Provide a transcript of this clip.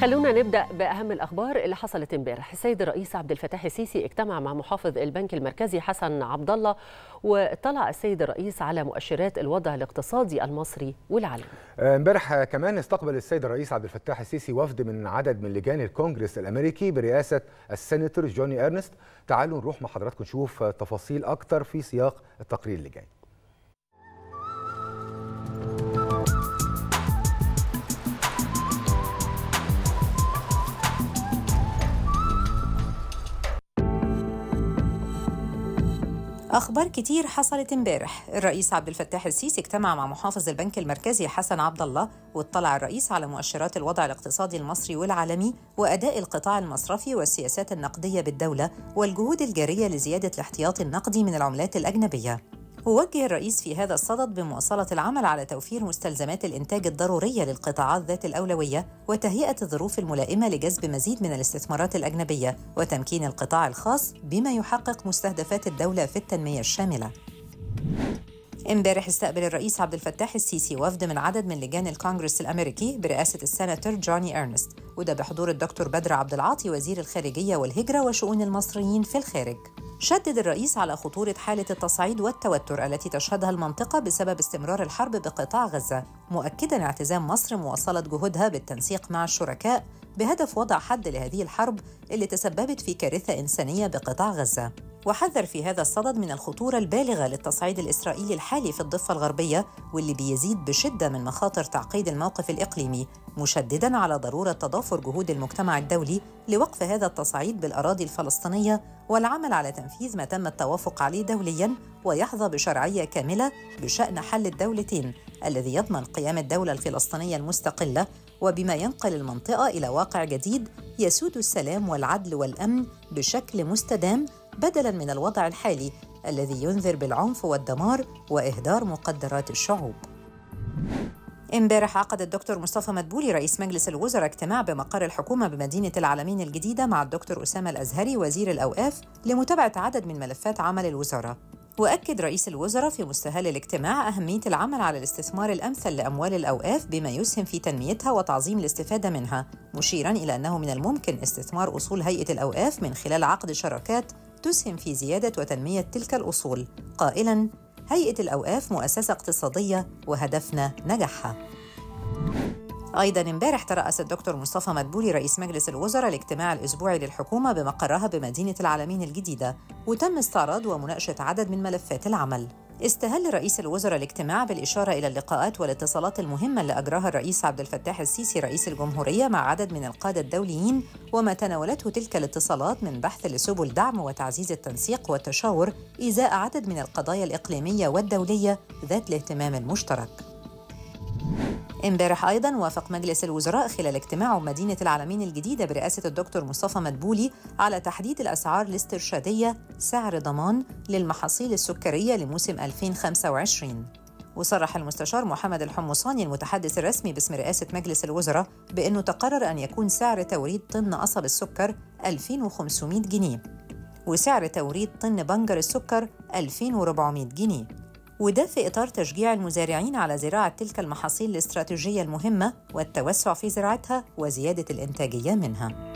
خلونا نبدأ بأهم الأخبار اللي حصلت امبارح. السيد الرئيس عبد الفتاح السيسي اجتمع مع محافظ البنك المركزي حسن عبد الله، واطلع السيد الرئيس على مؤشرات الوضع الاقتصادي المصري والعالمي. امبارح كمان استقبل السيد الرئيس عبد الفتاح السيسي وفد من عدد من لجان الكونجرس الأمريكي برئاسة السيناتور جوني إرنست. تعالوا نروح مع حضراتكم نشوف تفاصيل أكتر في سياق التقرير اللي جاي. أخبار كتير حصلت امبارح. الرئيس عبد الفتاح السيسي اجتمع مع محافظ البنك المركزي حسن عبد الله، واطلع الرئيس على مؤشرات الوضع الاقتصادي المصري والعالمي وأداء القطاع المصرفي والسياسات النقدية بالدولة والجهود الجارية لزيادة الاحتياطي النقدي من العملات الأجنبية. ووجه الرئيس في هذا الصدد بمواصلة العمل على توفير مستلزمات الإنتاج الضرورية للقطاعات ذات الأولوية وتهيئة الظروف الملائمة لجذب مزيد من الاستثمارات الأجنبية وتمكين القطاع الخاص بما يحقق مستهدفات الدولة في التنمية الشاملة. امبارح استقبل الرئيس عبد الفتاح السيسي وفد من عدد من لجان الكونغرس الأمريكي برئاسة السيناتور جوني إرنست، وده بحضور الدكتور بدر عبد العاطي وزير الخارجية والهجرة وشؤون المصريين في الخارج. شدد الرئيس على خطورة حالة التصعيد والتوتر التي تشهدها المنطقة بسبب استمرار الحرب بقطاع غزة، مؤكداً اعتزام مصر مواصلة جهودها بالتنسيق مع الشركاء بهدف وضع حد لهذه الحرب اللي تسببت في كارثة إنسانية بقطاع غزة. وحذر في هذا الصدد من الخطورة البالغة للتصعيد الإسرائيلي الحالي في الضفة الغربية واللي بيزيد بشدة من مخاطر تعقيد الموقف الإقليمي، مشدداً على ضرورة تضافر جهود المجتمع الدولي لوقف هذا التصعيد بالأراضي الفلسطينية والعمل على تنفيذ ما تم التوافق عليه دولياً ويحظى بشرعية كاملة بشأن حل الدولتين الذي يضمن قيام الدولة الفلسطينية المستقلة، وبما ينقل المنطقة إلى واقع جديد يسود السلام والعدل والأمن بشكل مستدام بدلاً من الوضع الحالي الذي ينذر بالعنف والدمار وإهدار مقدرات الشعوب. امبارح عقد الدكتور مصطفى مدبولي رئيس مجلس الوزراء اجتماع بمقر الحكومة بمدينة العلمين الجديدة مع الدكتور أسامة الأزهري وزير الأوقاف لمتابعة عدد من ملفات عمل الوزارة. وأكد رئيس الوزراء في مستهل الاجتماع أهمية العمل على الاستثمار الأمثل لأموال الأوقاف بما يسهم في تنميتها وتعظيم الاستفادة منها، مشيراً إلى أنه من الممكن استثمار أصول هيئة الأوقاف من خلال عقد شراكات تسهم في زيادة وتنمية تلك الأصول، قائلاً: هيئة الأوقاف مؤسسة اقتصادية وهدفنا نجاحها. أيضاً امبارح ترأس الدكتور مصطفى مدبولي رئيس مجلس الوزراء الاجتماع الأسبوعي للحكومة بمقرها بمدينة العلمين الجديدة، وتم استعراض ومناقشة عدد من ملفات العمل. استهل رئيس الوزراء الاجتماع بالإشارة إلى اللقاءات والاتصالات المهمة اللي أجراها الرئيس عبد الفتاح السيسي رئيس الجمهورية مع عدد من القادة الدوليين، وما تناولته تلك الاتصالات من بحث لسبل دعم وتعزيز التنسيق والتشاور إزاء عدد من القضايا الإقليمية والدولية ذات الاهتمام المشترك. امبارح أيضاً وافق مجلس الوزراء خلال اجتماعه بمدينة العلمين الجديدة برئاسة الدكتور مصطفى مدبولي على تحديد الأسعار الاسترشادية سعر ضمان للمحاصيل السكرية لموسم 2025. وصرح المستشار محمد الحمصاني المتحدث الرسمي باسم رئاسة مجلس الوزراء بأنه تقرر أن يكون سعر توريد طن قصب السكر 2500 جنيه وسعر توريد طن بنجر السكر 2400 جنيه، وده في إطار تشجيع المزارعين على زراعة تلك المحاصيل الاستراتيجية المهمة والتوسع في زراعتها وزيادة الإنتاجية منها.